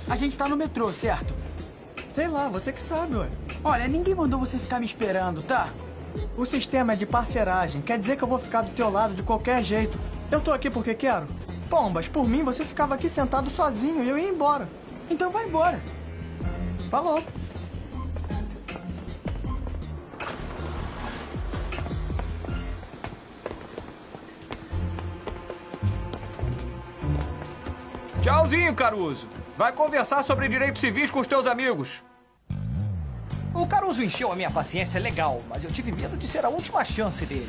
A gente tá no metrô, certo? Sei lá, você que sabe, ué. Olha, ninguém mandou você ficar me esperando, tá? O sistema é de parceragem. Quer dizer que eu vou ficar do teu lado de qualquer jeito. Eu tô aqui porque quero. Pombas, por mim você ficava aqui sentado sozinho e eu ia embora. Então vai embora. Falou. Tchauzinho, Caruso. Vai conversar sobre direitos civis com os teus amigos. O Caruso encheu a minha paciência legal, mas eu tive medo de ser a última chance dele.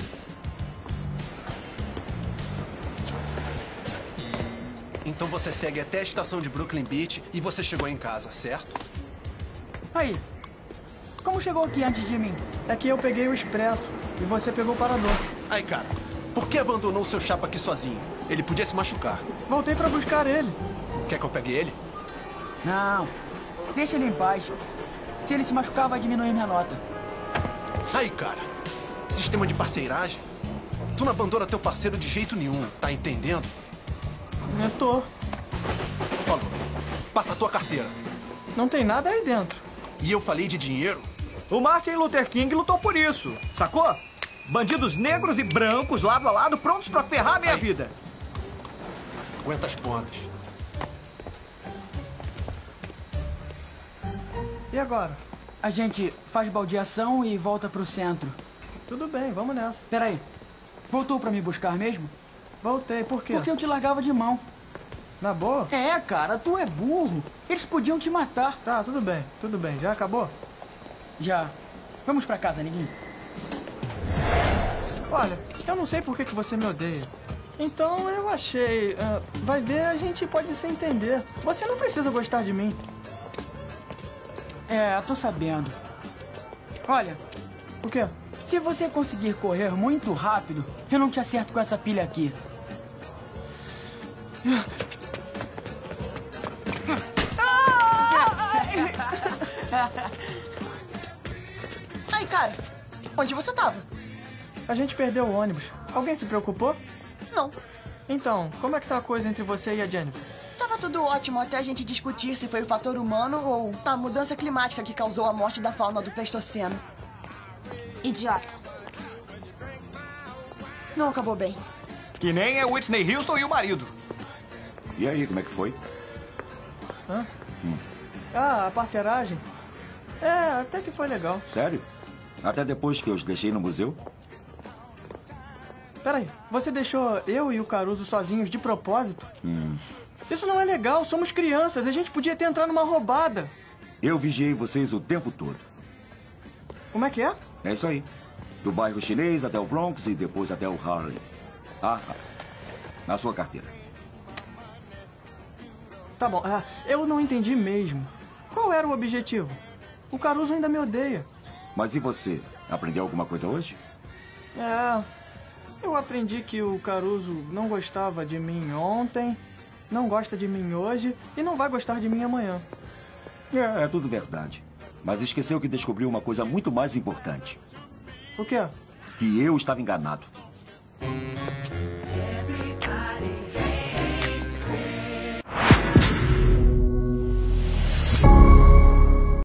Então você segue até a estação de Brooklyn Beach e você chegou em casa, certo? Aí. Como chegou aqui antes de mim? É que eu peguei o expresso e você pegou o parador. Aí, cara, por que abandonou o seu chapa aqui sozinho? Ele podia se machucar. Voltei pra buscar ele. Quer que eu pegue ele? Não. Deixa ele em paz. Se ele se machucar, vai diminuir minha nota. Aí, cara, sistema de parceiragem? Tu não abandona teu parceiro de jeito nenhum, tá entendendo? Eu tô. Falou. Passa a tua carteira. Não tem nada aí dentro. E eu falei de dinheiro? O Martin Luther King lutou por isso, sacou? Bandidos negros e brancos, lado a lado, prontos pra ferrar a minha vida. Aguenta as pontas. E agora? A gente faz baldeação e volta pro centro. Tudo bem, vamos nessa. Peraí. Voltou pra me buscar mesmo? Voltei, por quê? Porque eu te largava de mão. Na boa? É, cara, tu é burro. Eles podiam te matar. Tá, tudo bem, tudo bem. Já acabou? Já. Vamos pra casa, ninguém. Olha, eu não sei por que você me odeia. Então eu achei... vai ver, a gente pode se entender. Você não precisa gostar de mim. É, tô sabendo. Olha, o quê? Se você conseguir correr muito rápido, eu não te acerto com essa pilha aqui. Aí, cara, onde você tava? A gente perdeu o ônibus. Alguém se preocupou? Não. Então, como é que tá a coisa entre você e a Jennifer? Tava tudo ótimo até a gente discutir se foi o fator humano ou a mudança climática que causou a morte da fauna do Pleistoceno. Idiota. Não acabou bem. Que nem é Whitney Houston e o marido. E aí, como é que foi? Hã? Ah, a parceragem? É, até que foi legal. Sério? Até depois que eu os deixei no museu? Peraí, você deixou eu e o Caruso sozinhos de propósito? Isso não é legal, somos crianças, a gente podia ter entrado numa roubada. Eu vigiei vocês o tempo todo. Como é que é? É isso aí. Do bairro chinês até o Bronx e depois até o Harlem. Na sua carteira. Tá bom, eu não entendi mesmo. Qual era o objetivo? O Caruso ainda me odeia. Mas e você? Aprendeu alguma coisa hoje? Eu aprendi que o Caruso não gostava de mim ontem, não gosta de mim hoje e não vai gostar de mim amanhã. É tudo verdade. Mas esqueceu que descobriu uma coisa muito mais importante. O quê? Que eu estava enganado.